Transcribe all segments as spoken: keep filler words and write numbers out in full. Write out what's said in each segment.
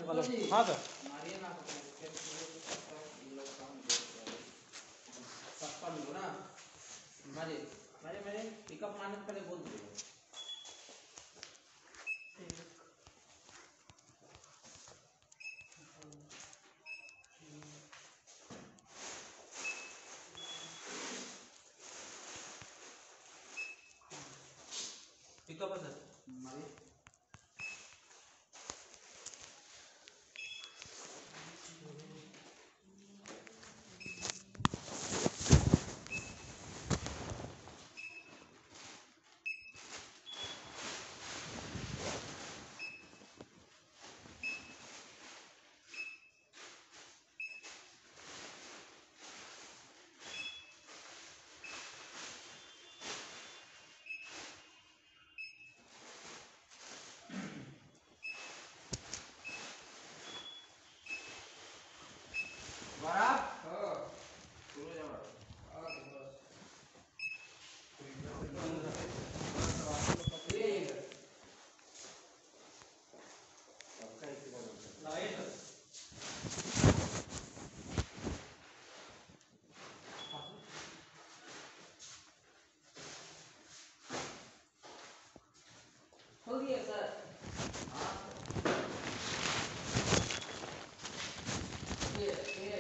अलग हाँ सर मारे मारे मारे पिकअप मारने से पहले बोल दो पिकअप है सर मारे हो गया सर ये ये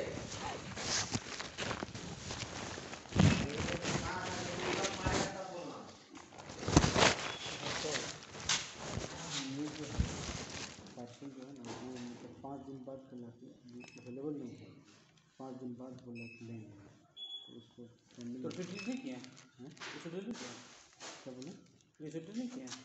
पाँच दिन बाद अवेलेबल नहीं है, पाँच दिन बाद बोला कि लेंगे तो उसको तो फिर ठीक नहीं किया हैं तो फिर नहीं किया क्या बोले ये फिर नहीं किया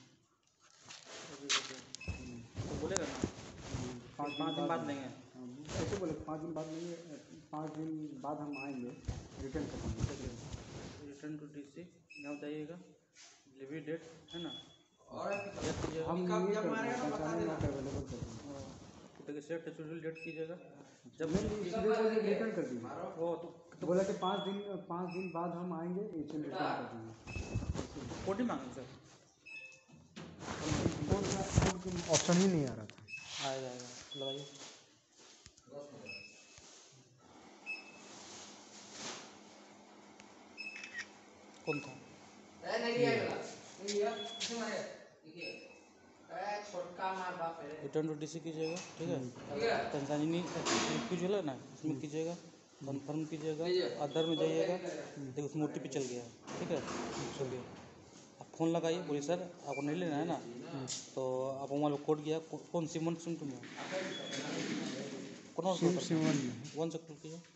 तो बोलेगा ना पाँच पाँच दिन बाद लेंगे ऐसे बोले पाँच दिन बाद लेंगे, पाँच दिन बाद हम आएंगे रिटर्न करेंगे। रिटर्न टू डी सी यहाँ जाइएगा डिलीवरी डेट है ना और हम अवेलेबल कर देंगे देखिए सेट शेड्यूल डेट कीजिएगा जब रिटर्न कर दीजिए वो तो बोला कि पाँच दिन पाँच दिन बाद हम आएंगे रिटर्न कर देंगे। कोड ही मांगे सर ऑप्शन ही नहीं आ रहा था। आएगा आएगा लगाइए कौन था रिटर्न टू डीसी कीजिएगा ठीक है कंसाइनी कीजिएगा ना इसमें कीजिएगा कन्फर्म कीजिएगा अदर में जाइएगा देखिए उसमें ओ टी पी चल गया ठीक है चलिए आप फ़ोन लगाइए बोलिए सर आपको नहीं लेना है ना तो आप मोबाइल में कोड गया कौन सी वन सिम टू में कौन सिम सिम वन में वन से क्लिक कीजिए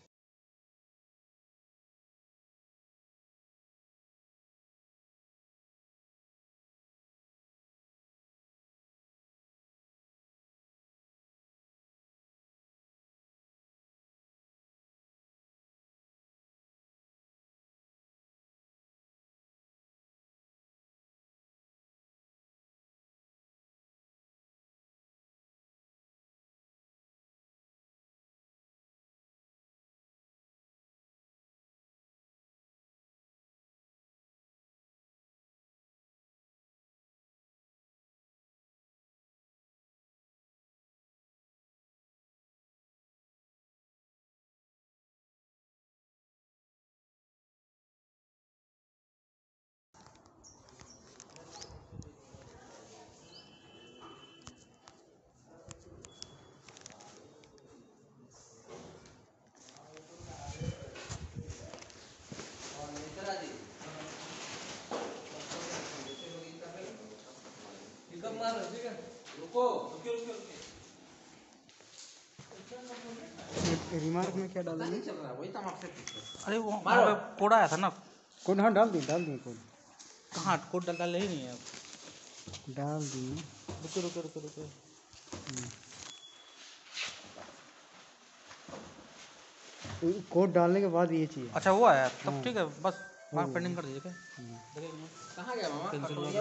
रिमार्क में क्या डालेंगे? अरे वो वहाँ पे कोड आया था ना कोड हाँ डाल दिए डाल दिए कोड कहाँ कोड डाल डाले ही नहीं है आप डाल दिए रुको रुको रुको रुको कोड डालने के बाद ये चाहिए। अच्छा वो आया तब ठीक है बस वहाँ पेंडिंग कर दीजिए कहाँ गया मामा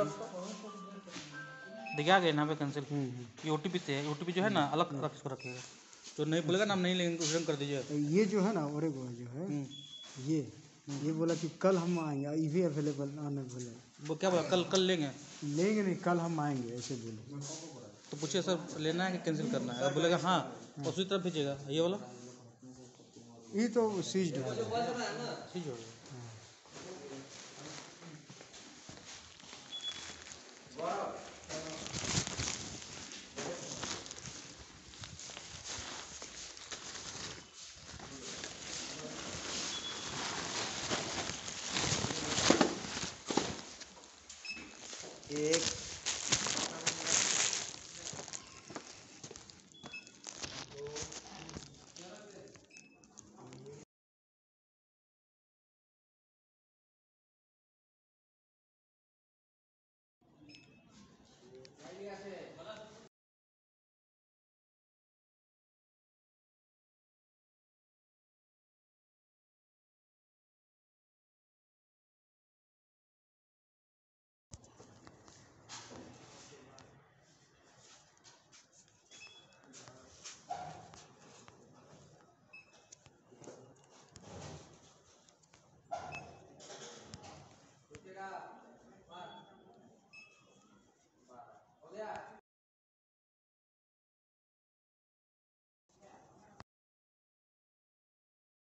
देखिए आ गया यहाँ पे कैंसिल ये ओ टी पी से है ओ टी पी जो है ना अलग अलग इसको रखिएगा जो नहीं बोलेगा ना हम नहीं लेंगे रिटर्न कर दीजिए ये जो है ना और वो जो है ये ये बोला कि कल हम आएंगे ये भी अवेलेबल अवेलेबल वो क्या बोला कल कल लेंगे लेंगे नहीं कल हम आएंगे ऐसे बोले तो पूछिए सर लेना है कि कैंसिल करना है, अब बोलेगा हाँ उसी तरफ भेजिएगा। ये वाला ये तो सीज्ड हो गया। सीज हो गया। एक